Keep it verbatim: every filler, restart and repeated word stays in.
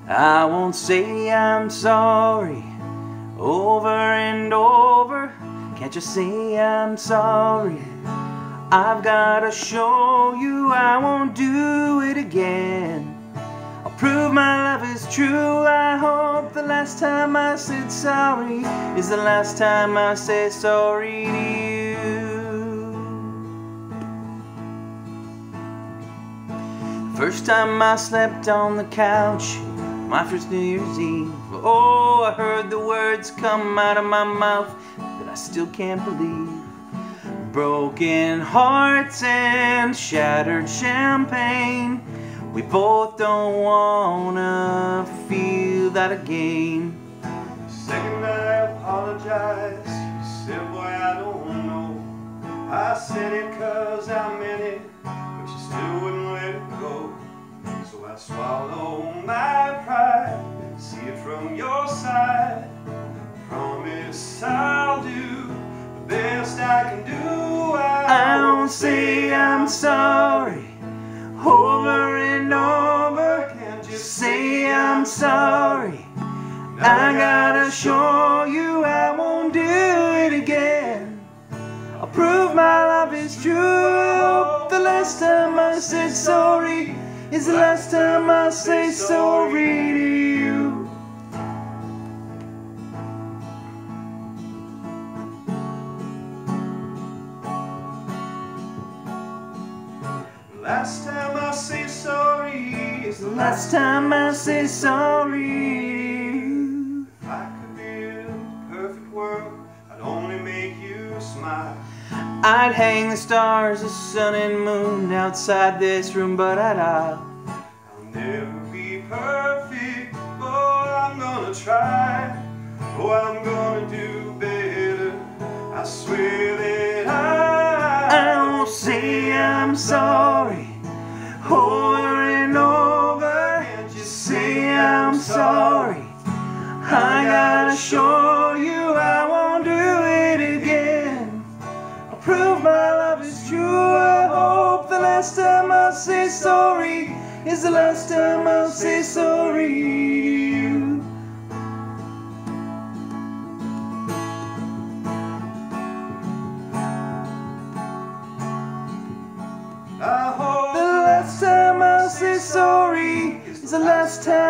I won't say I'm sorry over and over. Can't you say I'm sorry? I've gotta show you I won't do it again. I'll prove my love is true. I hope the last time I said sorry is the last time I say sorry to you. First time I slept on the couch, my first New Year's Eve. Oh, I heard the words come out of my mouth that I still can't believe. Broken hearts and shattered champagne. We both don't wanna feel that again. Second I apologized. You said, boy, I don't know. I said it cause I meant it, but you still wouldn't let it go. So I swallowed my pride, see it from your side. Promise I'll do the best I can do. I, I won't say I'm sorry over and over. can't just Say I'm sorry. I gotta show you I won't do it again. I'll prove my love is true. I hope the last time I said sorry is the last time I say sorry to you. Last time I say sorry is the Last time I say sorry. If I could build a perfect world, I'd only make you smile. I'd hang the stars, the sun and moon outside this room, but I'd I'll I'll never be perfect, but I'm gonna try. Oh, I'm gonna do better. I swear that I I won't say I'm sorry over and over. can't just Say I'm sorry. I gotta show you I won't do it again. I'll prove my love is true. I hope the last time I say sorry is the last time I'll say sorry to you. I hope The last time I'll say sorry is the last time